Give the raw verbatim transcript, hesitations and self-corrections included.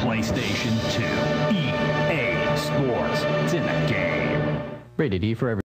PlayStation two. E A Sports. It's in the game. Rated E for every